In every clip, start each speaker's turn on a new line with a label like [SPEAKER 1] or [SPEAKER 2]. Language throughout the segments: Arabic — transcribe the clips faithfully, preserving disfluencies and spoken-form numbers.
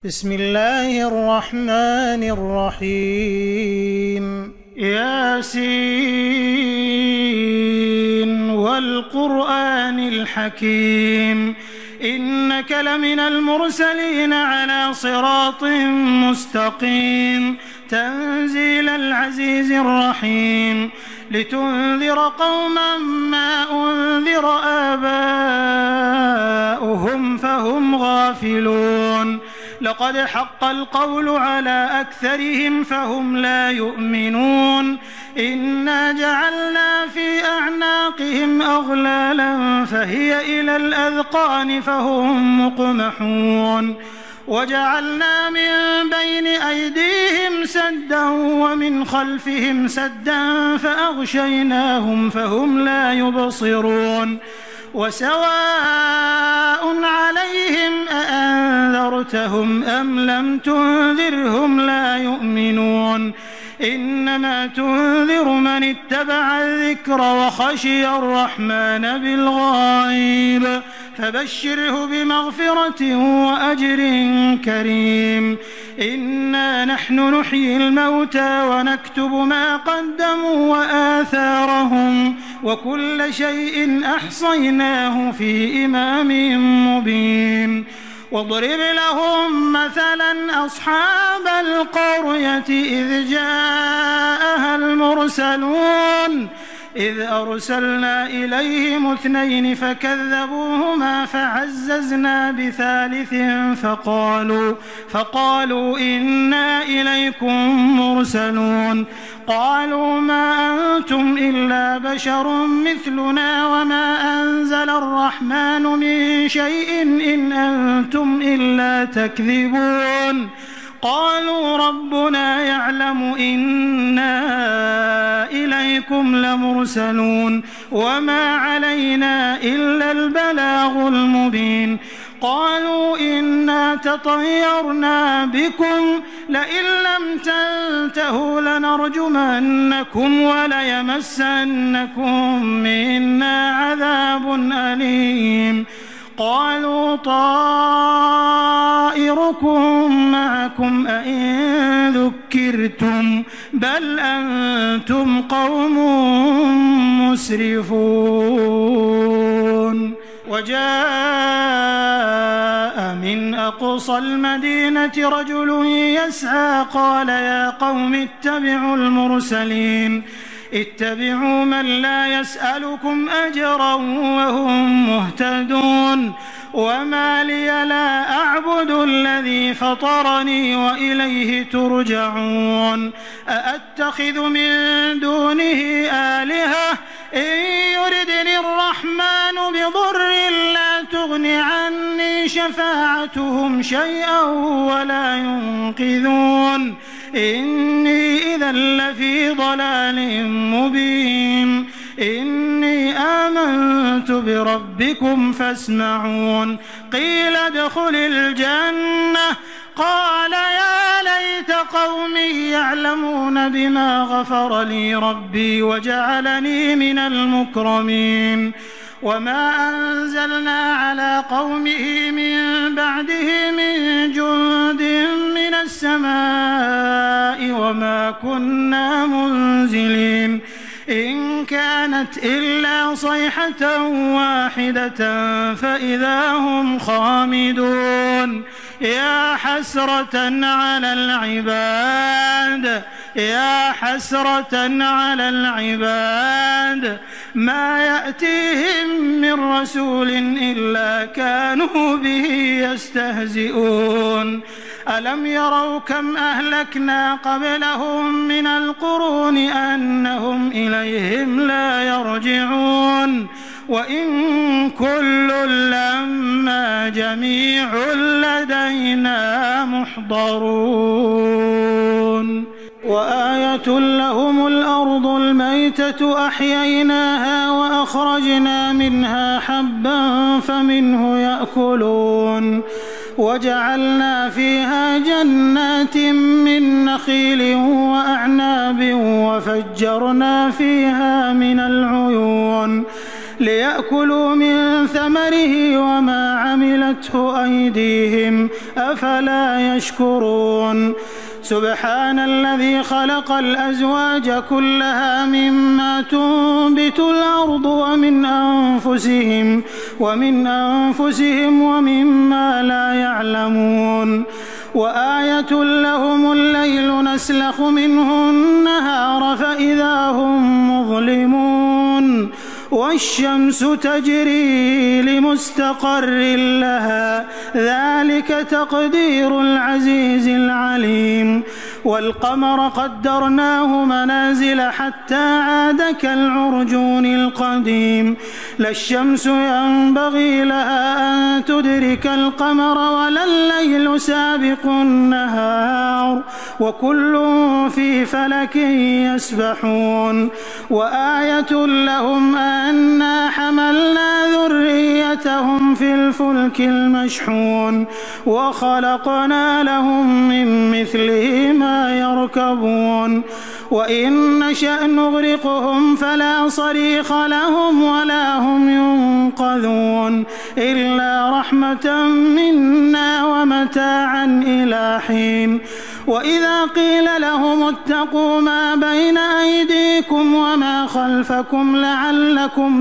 [SPEAKER 1] بسم الله الرحمن الرحيم ياسين والقرآن الحكيم إنك لمن المرسلين على صراط مستقيم تنزيل العزيز الرحيم لتنذر قوما ما أنذر آباؤهم فهم غافلون لقد حق القول على أكثرهم فهم لا يؤمنون إنا جعلنا في أعناقهم أغلالا فهي إلى الأذقان فهم مقمحون وجعلنا من بين أيديهم سدا ومن خلفهم سدا فأغشيناهم فهم لا يبصرون وسواء عليهم أأنذرتهم أم لم تنذرهم لا يؤمنون إنما تنذر من اتبع الذكر وخشي الرحمن بالغيب فبشره بمغفرة وأجر كريم إنا نحن نحيي الموتى ونكتب ما قدموا وآثارهم وكل شيء أحصيناه في إمام مبين واضرب لهم مثلا أصحاب القرية إذ جاءها المرسلون إذ أرسلنا إليهم اثنين فكذبوهما فعززنا بثالث فقالوا, فقالوا إنا إليكم مرسلون قالوا ما أنتم إلا بشر مثلنا وما أنزل الرحمن من شيء إن أنتم إلا تكذبون قالوا ربنا يعلم إنا إليكم لمرسلون وما علينا إلا البلاغ المبين قالوا إنا تطيرنا بكم لئن لم تنتهوا لنرجمنكم وليمسنكم منا عذاب أليم قالوا طائركم معكم أئن ذكرتم بل أنتم قوم مسرفون وجاء من أقصى المدينة رجل يسعى قال يا قوم اتبعوا المرسلين اتبعوا من لا يسألكم أجرا وهم مهتدون وما لي لا أعبد الذي فطرني وإليه ترجعون أأتخذ من دونه آلهة إن يردني الرحمن بضر لا تغن عني شفاعتهم شيئا ولا ينقذون إني إذا لفي ضلال مبين إني آمنت بربكم فاسمعون قيل ادخل الجنة قال يا ليت قومي يعلمون بما غفر لي ربي وجعلني من المكرمين وما أنزلنا على قومه من بعده من جند من السماء وما كنا منزلين إن كانت إلا صيحة واحدة فإذا هم خامدون يا حسرة على العباد يا حسرة على العباد ما يأتيهم من رسول إلا كانوا به يستهزئون ألم يروا كم أهلكنا قبلهم من القرون أنهم إليهم لا يرجعون وإن كل لما جميع لدينا محضرون وآية لهم الأرض الميتة أحييناها وأخرجنا منها حبا فمنه يأكلون وجعلنا فيها جنات من نخيل وأعناب وفجرنا فيها من العيون ليأكلوا من ثمره وما عملته أيديهم أفلا يشكرون سبحان الذي خلق الأزواج كلها مما تنبت الأرض ومن أنفسهم ومن أنفسهم ومما لا يعلمون وآية لهم الليل نسلخ منه النهار فإذا هم مظلمون والشمس تجري لمستقر لها ذلك تقدير العزيز العليم والقمر قدرناه منازل حتى عاد كالعرجون القديم لا الشمس ينبغي لها أن تدرك القمر ولا الليل سابق النهار وكل في فلك يسبحون وآية لهم أنا حملنا ذريتهم في الفلك المشحون وخلقنا لهم من مثله ما يركبون وإن نشأ نغرقهم فلا صريخ لهم ولا هم ينقذون إلا رحمة منا ومتاعا إلى حين وإذا قيل لهم اتقوا ما بين أيديكم وما خلفكم لعلكم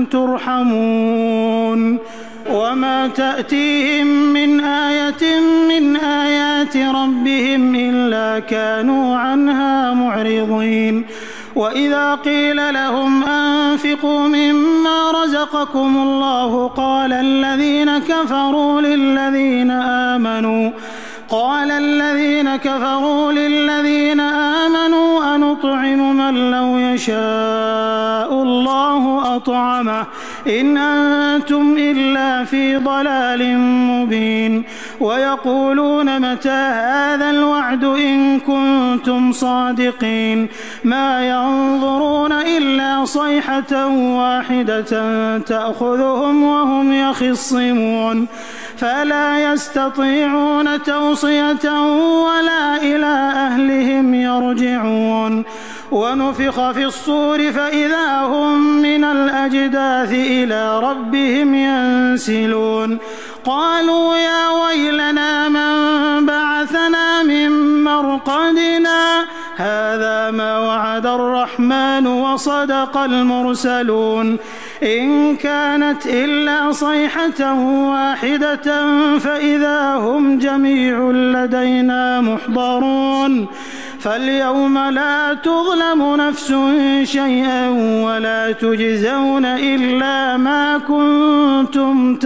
[SPEAKER 1] ترحمون وما تأتيهم من آية من آيات ربهم إلا كانوا عنها معرضين وإذا قيل لهم أنفقوا مما رزقكم الله قال الذين كفروا للذين آمنوا قال الذين كفروا للذين آمنوا أنطعم من لو يشاء الله أطعمه إن أنتم إلا في ضلال مبين ويقولون متى هذا الوعد إن كنتم صادقين ما ينظرون إلا صيحة واحدة تأخذهم وهم يخصمون فلا يستطيعون توصية ولا إلى أهلهم يرجعون ونفخ في الصور فإذا هم من الأجداث إلى ربهم ينسلون قالوا يا ويلنا من بعثنا من مرقدنا هذا ما وعد الرحمن وصدق المرسلون إن كانت إلا صيحة واحدة فإذا هم جميع لدينا محضرون فاليوم لا تظلم نفس شيئا ولا تجزون إلا ما كنتم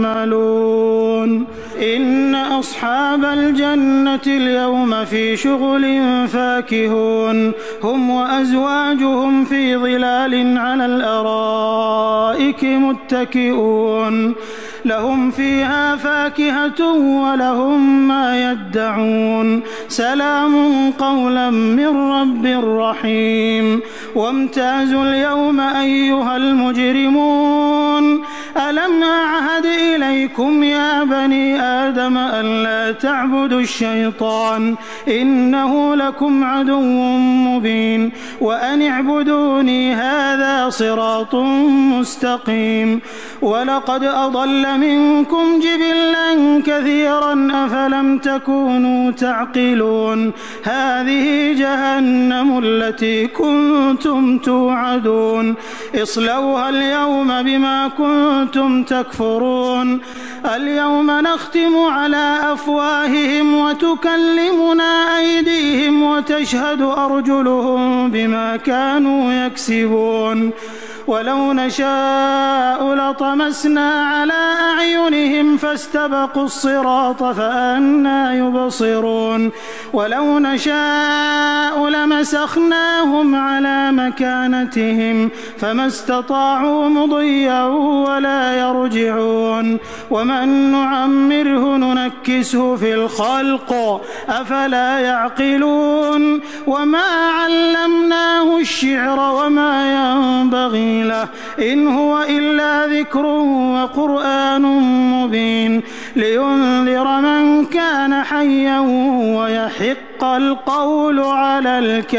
[SPEAKER 1] تعملون إن أصحاب الجنة اليوم في شغل فاكهون هم وأزواجهم في ظلال على الأرائك متكئون لهم فيها فاكهة ولهم ما يدعون سلام قولا من رب رحيم وامتازوا اليوم أيها المجرمون ألم أعهد إليكم يا بني آدم ألا تعبدوا الشيطان إنه لكم عدو مبين وأن اعبدوني هذا صراط مستقيم ولقد أضل منكم جبلا كثيرا أفلم تكونوا تعقلون هذه جهنم التي كنتم توعدون اصلوها اليوم بما كنتم تكفرون اليوم نختم على أفواههم وتكلمنا أيديهم وتشهد أرجلهم بما كانوا يكسبون ولو نشاء لطمسنا على أعينهم فاستبقوا الصراط فأنى يبصرون ولو نشاء لمسخناهم على مكانتهم فما استطاعوا مضيا ولا يرجعون ومن نعمره ننكسه في الخلق أفلا يعقلون وما علمناه الشعر وما ينبغي له إن هو إلا ذكر وقرآن مبين لينذر من كان حيا ويحق القول على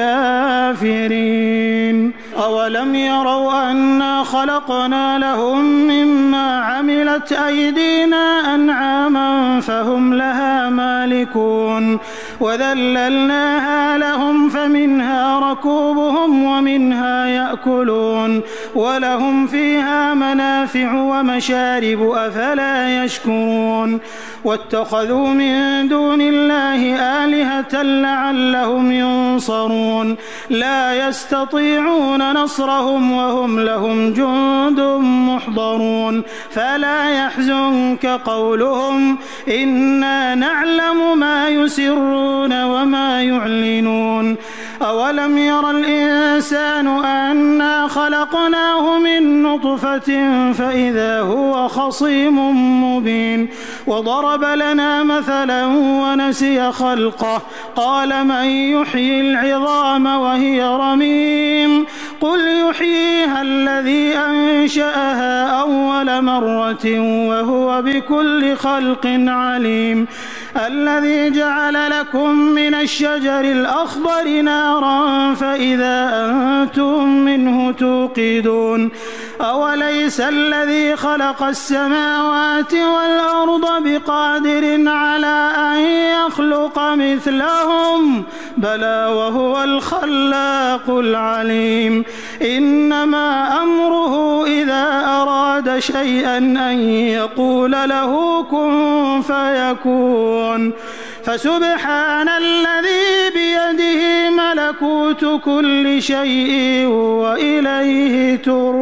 [SPEAKER 1] الكافرين. أولم يروا أنا خلقنا لهم مما عملت أيدينا أنعاما فهم لها مالكون وذللناها لهم فمنها ركوبهم ومنها يأكلون ولهم فيها منافع ومشارب أفلا يشكرون. واتخذوا من دون الله آلهة لعلهم ينصرون لا يستطيعون نصرهم وهم لهم جند محضرون. فلا يحزنك قولهم إنا نعلم ما يسرون وما يعلنون. أولم ير الإنسان أنا خلقناه من نطفة فإذا هو خصيم مبين. وضرب لنا مثلا ونسي خلقه قال من يحيي العظام وهي رميم قل يحييها الذي أنشأها أول مرة وهو بكل خلق عليم. الذي جعل لكم من الشجر الأخضر نارا فإذا أنتم منه توقدون. أوليس الذي خلق السماوات والأرض بقادر على أن يخلق مثلهم بلى وهو الخلاق العليم. إنما أمره إذا أراد شيئا أن يقول له كن فيكون. فسبحان الذي بيده ملكوت كل شيء وإليه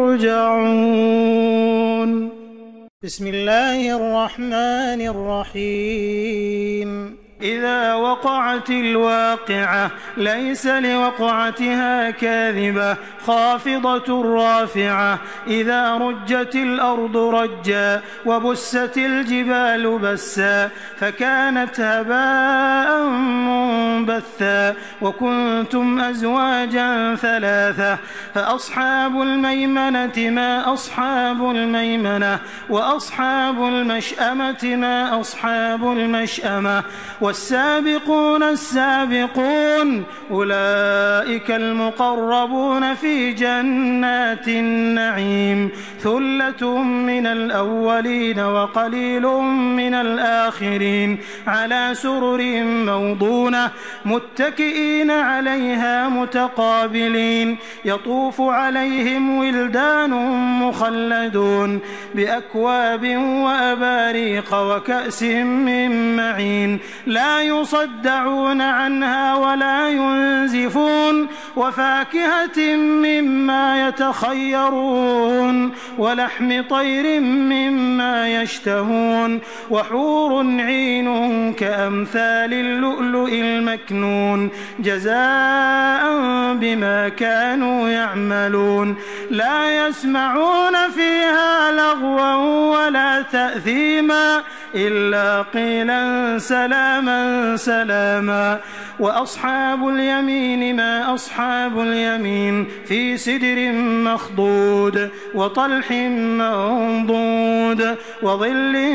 [SPEAKER 1] ترجعون. بسم الله الرحمن الرحيم. إذا وقعت الواقعة ليس لوقعتها كاذبة خافضة رافعة إذا رجت الأرض رجا وبست الجبال بسا فكانت هباء منبثا وكنتم أزواجا ثلاثة فأصحاب الميمنة ما أصحاب الميمنة وأصحاب المشأمة ما أصحاب المشأمة والسابقون السابقون أولئك المقربون في جنات النعيم ثلة من الأولين وقليل من الآخرين على سرر موضونة متكئين عليها متقابلين يطوف عليهم ولدان مخلدون بأكواب وأباريق وكأس من معين لا يصدعون عنها ولا ينزفون وفاكهة مما يتخيرون ولحم طير مما يشتهون وحور عين كأمثال اللؤلؤ المكنون جزاء بما كانوا يعملون لا يسمعون فيها لغوا ولا تأثيما إلا قيلا سلاما سلاما وأصحاب اليمين ما أصحاب اليمين في سدر مخضود وطلح منضود وظل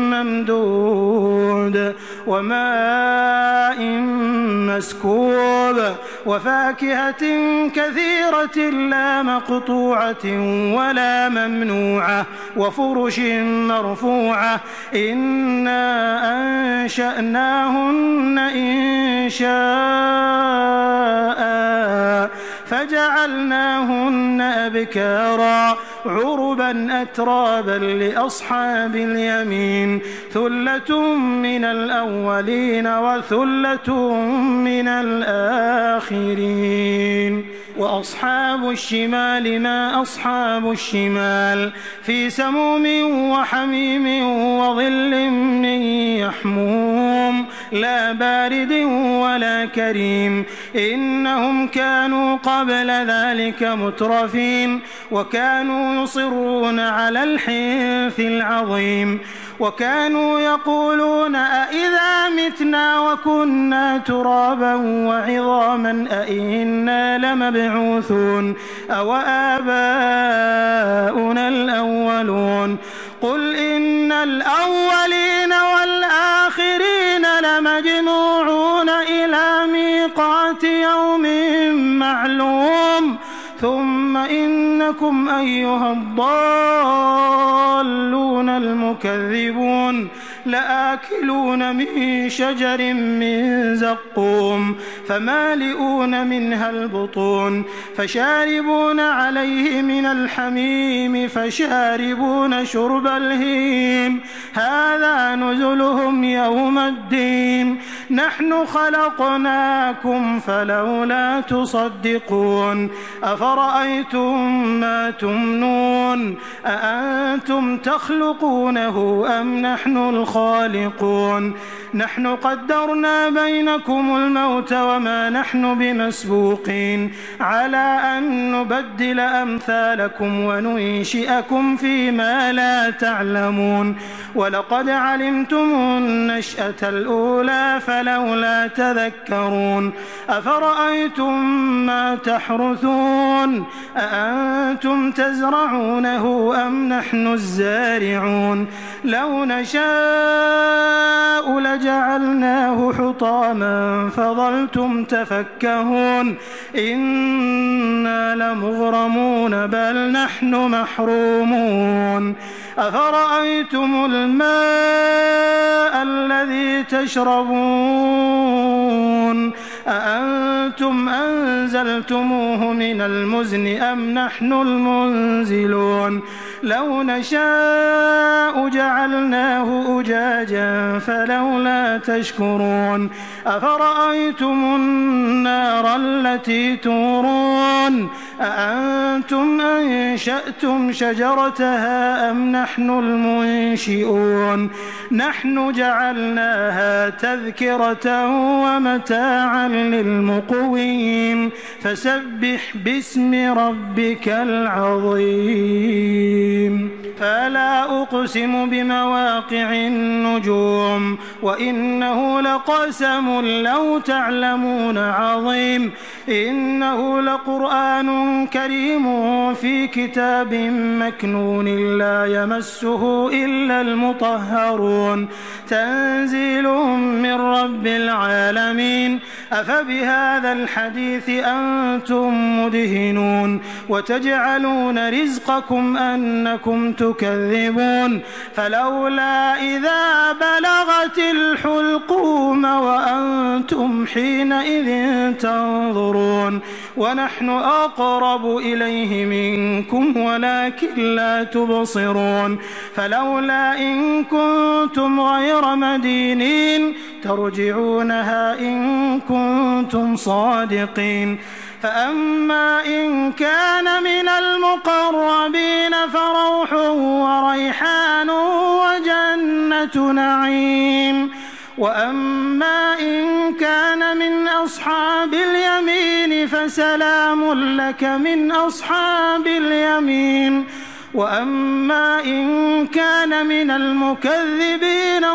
[SPEAKER 1] ممدود وماء مسكوب وفاكهة كثيرة لا مقطوعة ولا ممنوعة وفرش مرفوعة إنا أنشأناهن إن شاء فجعلناهن أبكارا عربا أترابا لأصحاب اليمين ثلة من الأولين وثلة من الآخرين وأصحاب الشمال ما أصحاب الشمال في سموم وحميم وظل من يحموم لا بارد ولا كريم إنهم كانوا قبل ذلك مترفين وكانوا يصرون على الحنث العظيم وكانوا يقولون أئذا متنا وكنا ترابا وعظاما أئنا لمبعوثون أو آباؤنا الأولون قل إن الأولين والآخرين لمجموعون إلى ميقات يوم معلوم ثم إنكم أيها الضالون المكذبون لآكلون من شجر من زقوم فمالئون منها البطون فشاربون عليه من الحميم فشاربون شرب الهيم هذا نزلهم يوم الدين نحن خلقناكم فلولا تصدقون أفرأيتم ما تمنون أأنتم تخلقونه أم نحن الخالقون نحن قدرنا بينكم الموت وما نحن بمسبوقين على أن نبدل أمثالكم وننشئكم فيما لا تعلمون ولقد علمتم النشأة الأولى فلولا تذكرون أفرأيتم ما تحرثون أأنتم تزرعونه أم نحن الزارعون لو نشاء لجعلناه حطاما فظلتم تفكهون إنا لمغرمون بل نحن محرومون أفرأيتم الماء الذي تشربون أأنتم أنزلتموه من المزن أم نحن المنزلون لو نشاء جعلناه أجاجا فلولا تشكرون أفرأيتم النار التي تورون أأنتم أنشأتم شجرتها أم نحن المنشئون نحن جعلناها تذكرة ومتاعا للمقوين فسبح باسم ربك العظيم فلا أقسم بمواقع النجوم وإنه لقسم لو تعلمون عظيم إنه لقرآن كريم في كتاب مكنون لا يمسه إلا المطهرون تنزيل من رب العالمين أفبهذا الحديث أنتم مدهنون وتجعلون رزقكم أنكم تكذبون فلولا إذا بلغت الحلقوم وأنتم حينئذ تنظرون ونحن أقرب إليه منكم ولكن لا تبصرون فلولا إن كنتم غير مدينين ترجعونها إن كنتم صادقين فأما إن كان من المقربين فروح وريحان وجنة نعيم وأما إن كان من أصحاب اليمين فسلام لك من أصحاب اليمين وأما إن كان من المكذبين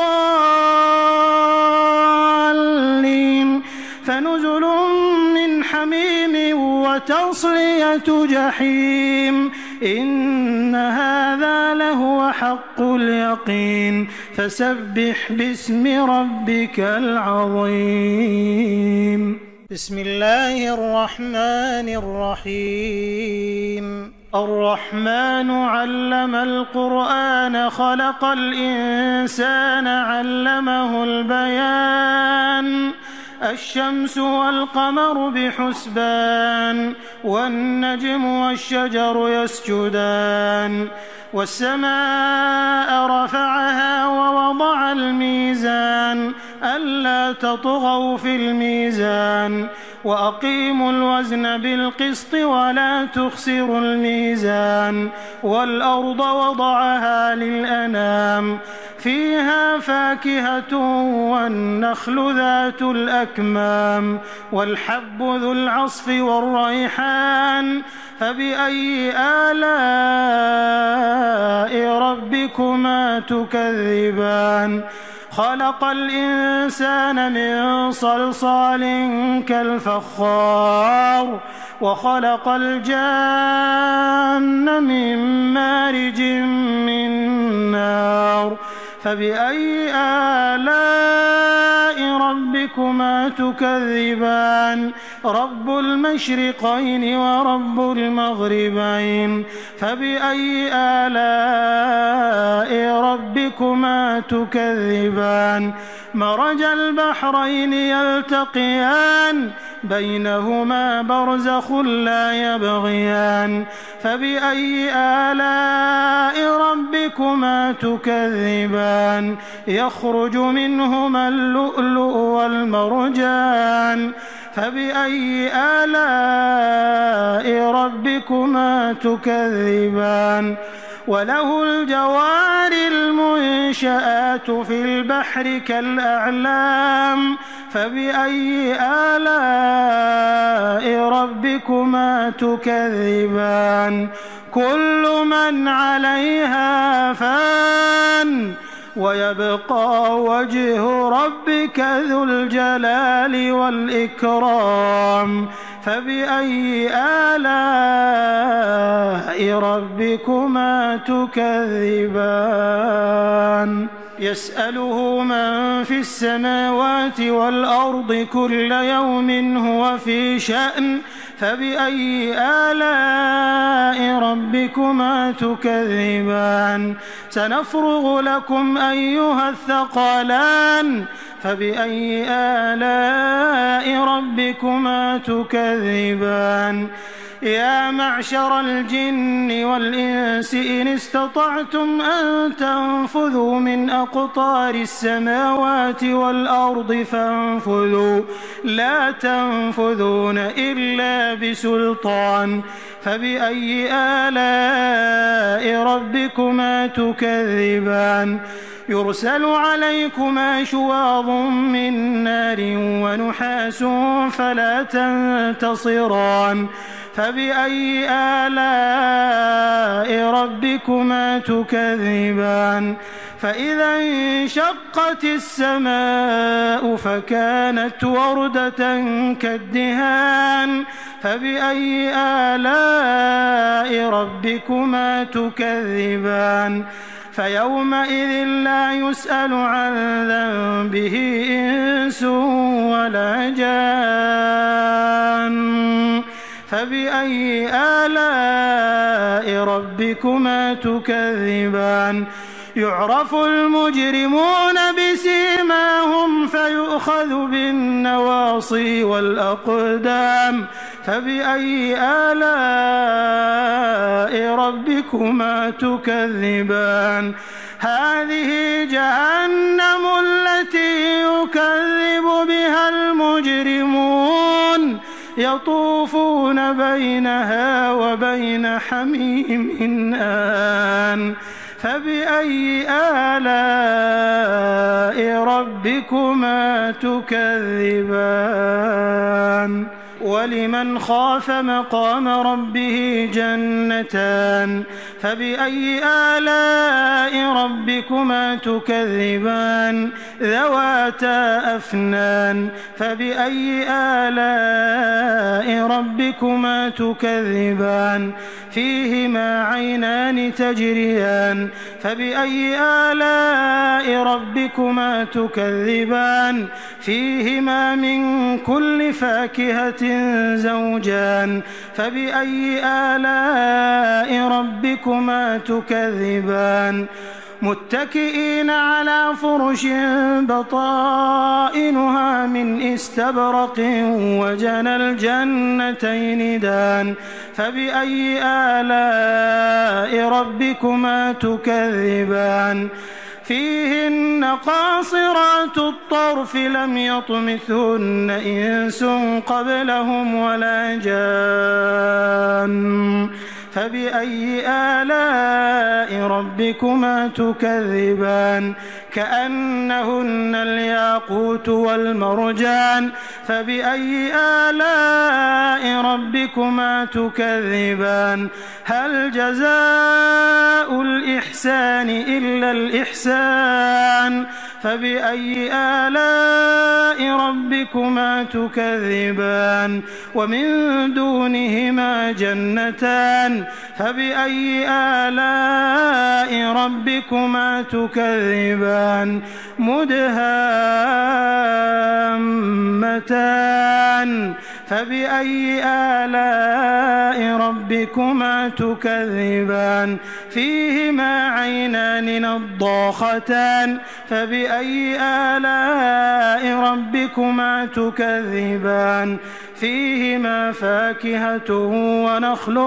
[SPEAKER 1] الضالين فنزل من حميم وتصلية جحيم إن هذا لهو حق اليقين فسبح باسم ربك العظيم بسم الله الرحمن الرحيم الرحمن علم القرآن خلق الإنسان علمه البيان الشمس والقمر بحسبان والنجم والشجر يسجدان والسماء رفعها ووضع الميزان ألا تطغوا في الميزان وأقيموا الوزن بالقسط ولا تخسروا الميزان والأرض وضعها للأنام فيها فاكهة والنخل ذات الأكمام والحب ذو العصف والريحان فبأي آلاء ربكما تكذبان خلق الإنسان من صلصال كالفخار وخلق الجان من مارج من نار فبأي آلاء ربكما تكذبان رب المشرقين ورب المغربين فبأي آلاء ربكما تكذبان مرج البحرين يلتقيان بينهما برزخ لا يبغيان فبأي آلاء ربكما تكذبان يخرج منهما اللؤلؤ والمرجان فبأي آلاء ربكما تكذبان وله الجوار المنشآت في البحر كالأعلام فبأي آلاء ربكما تكذبان كل من عليها فان ويبقى وجه ربك ذو الجلال والإكرام فبأي آلاء ربكما تكذبان يسأله من في السماوات والأرض كل يوم هو في شأن فبأي آلاء ربكما تكذبان سنفرغ لكم أيها الثقلان فبأي آلاء ربكما تكذبان يا معشر الجن والإنس إن استطعتم أن تنفذوا من أقطار السماوات والأرض فانفذوا لا تنفذون إلا بسلطان فبأي آلاء ربكما تكذبان يرسل عليكما شواظ من نار ونحاس فلا تنتصران فبأي آلاء ربكما تكذبان فإذا انشقت السماء فكانت وردة كالدهان فبأي آلاء ربكما تكذبان فيومئذ لا يسأل عن ذنبه إنس ولا جان فبأي آلاء ربكما تكذبان يعرف المجرمون بسيماهم فيؤخذ بالنواصي والأقدام فبأي آلاء ربكما تكذبان هذه جهنم التي يكذب بها المجرمون يطوفون بينها وبين حميم آن فبأي آلاء ربكما تكذبان ولمن خاف مقام ربه جنتان فبأي آلاء ربكما تكذبان ذواتا أفنان فبأي آلاء ربكما تكذبان فيهما عينان تجريان فبأي آلاء ربكما تكذبان فيهما من كل فاكهة زوجان فبأي آلاء ربكما تكذبان متكئين على فرش بطائنها من استبرق وجنى الجنتين دان فبأي آلاء ربكما تكذبان فيهن قاصرات الطرف لم يطمثهن إنس قبلهم ولا جان فبأي آلاء ربكما تكذبان كأنهن الياقوت والمرجان فبأي آلاء ربكما تكذبان هل جزاء الإحسان إلا الإحسان فبأي آلاء ربكما تكذبان ومن دونهما جنتان فبأي آلاء ربكما تكذبان مدهامتان فبأي آلاء ربكما تكذبان فيهما عينان نضاختان فبأي آلاء ربكما تكذبان فيهما فاكهة ونخل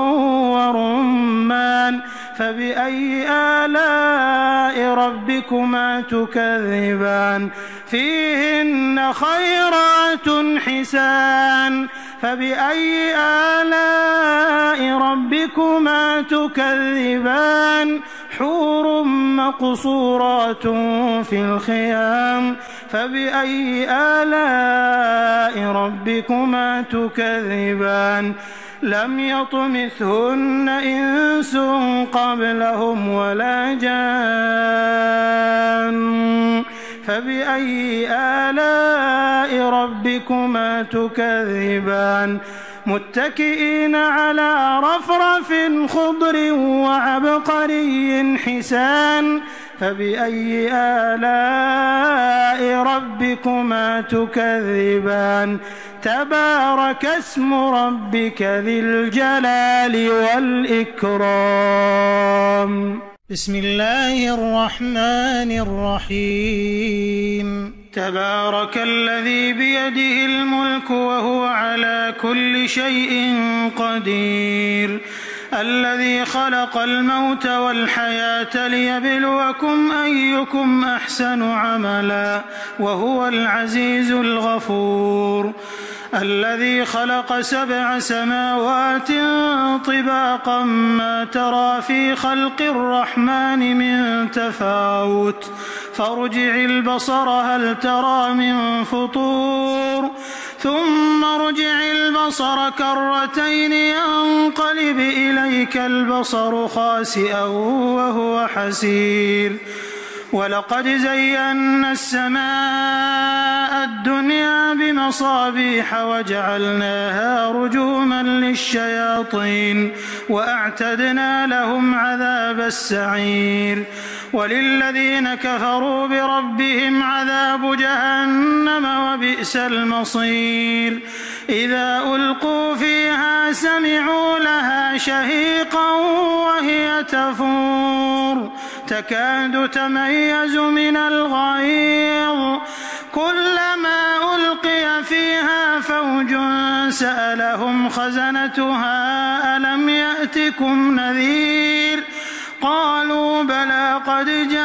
[SPEAKER 1] ورمان فبأي آلاء ربكما تكذبان فيهن خيرات حسان فبأي آلاء ربكما تكذبان حور مقصورات في الخيام فبأي آلاء ربكما تكذبان لم يطمثهن إنس قبلهم ولا جان فبأي آلاء ربكما تكذبان متكئين على رفرف خضر وعبقري حسان فبأي آلاء ربكما تكذبان تبارك اسم ربك ذي الجلال والإكرام
[SPEAKER 2] بسم الله الرحمن الرحيم
[SPEAKER 1] تبارك الذي بيده الملك وهو على كل شيء قدير الذي خلق الموت والحياة ليبلوكم أيكم أحسن عملا وهو العزيز الغفور الذي خلق سبع سماوات طباقا ما ترى في خلق الرحمن من تفاوت فارجع البصر هل ترى من فطور ثم ارجع البصر كرتين ينقلب إليك البصر خاسئا وهو حسير ولقد زينا السماء الدنيا بمصابيح وجعلناها رجوما للشياطين وأعتدنا لهم عذاب السعير وللذين كفروا بربهم عذاب جهنم وبئس المصير إذا ألقوا فيها سمعوا لها شهيقا وهي تفور تكاد تميز من الغيظ كلما ألقي فيها فوج سألهم خزنتها ألم يأتكم نذير قالوا بلى قد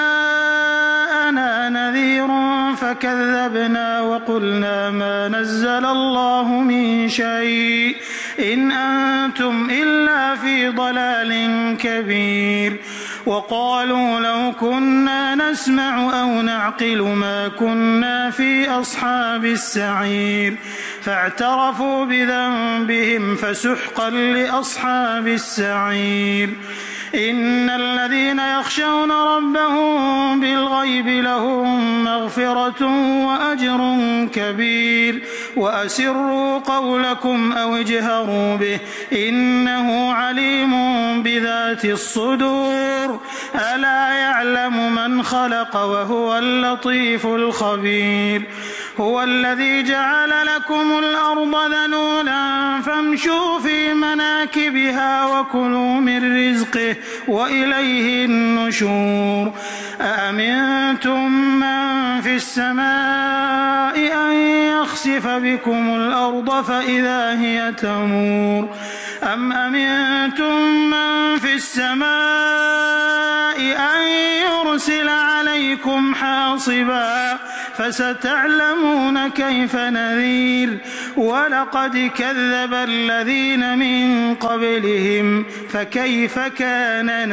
[SPEAKER 1] جاءنا نذير فكذبنا وقلنا ما نزل الله من شيء إن أنتم إلا في ضلال كبير وقالوا لو كنا نسمع أو نعقل ما كنا في أصحاب السعير فاعترفوا بذنبهم فسحقا لأصحاب السعير إن الذين يخشون ربهم بالغيب لهم مغفرة وأجر كبير وأسروا قولكم أو اجهروا به إنه عليم بذات الصدور ألا يعلم من خلق وهو اللطيف الخبير هو الذي جعل لكم الأرض ذلولا فامشوا في مناكبها وكلوا من رزقه وإليه النشور أأمنتم من في السماء أن يخسف بكم الأرض فإذا هي تمور أم أمنتم من في السماء أن يرسل عليكم حاصبا فستعلمون كيف نذير ولقد كذب الذين من قبلهم فكيف كان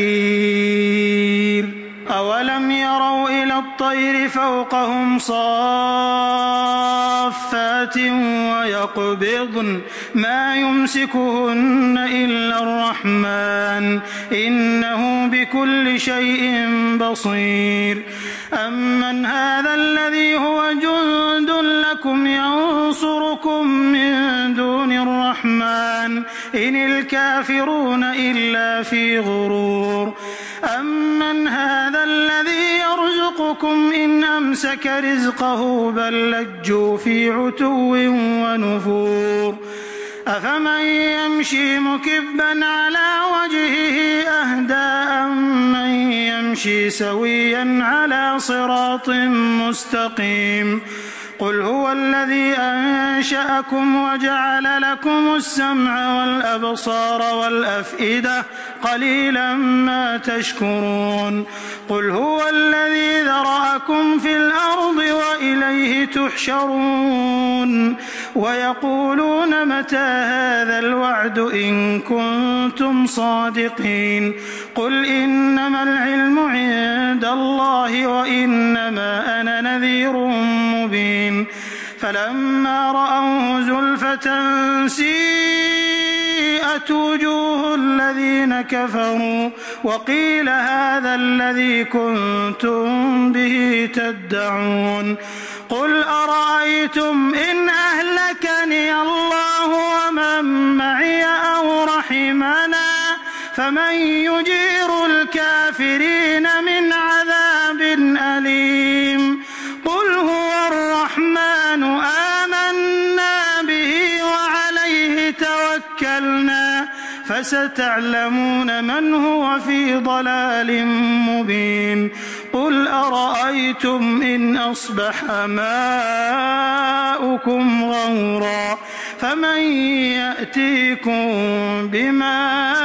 [SPEAKER 1] نكير أولم يروا إلى الطير فوقهم صافات سماوات ويقبضن ما يمسكهن إلا الرحمن إنه بكل شيء بصير. أمن هذا الذي هو جند لكم ينصركم من دون الرحمن إن الكافرون إلا في غرور. أمن هذا الذي يرزقكم إن أمسك رزقه بل لجوا في عتو ونفور. أفمن يمشي مكبا على وجهه أهدى أمن يمشي سويا على صراط مستقيم. قل هو الذي أنشأكم وجعل لكم السمع والأبصار والأفئدة قليلا ما تشكرون. قل هو الذي ذرأكم في الأرض وإليه تحشرون. ويقولون متى هذا الوعد إن كنتم صادقين. قل إنما العلم عند الله وإنما أنا نذير مبين. فلما رأوه زلفة سيئت وجوه الذين كفروا وقيل هذا الذي كنتم به تدعون. قل أرأيتم إن أهلكني الله ومن معي أو رحمنا فمن يجير الكافرين من عذاب أليم. قل هو الرحمن آمنا به وعليه توكلنا فستعلمون من هو في ضلال مبين. قل أرأيتم إن أصبح ماؤكم غورا فمن يأتيكم بماء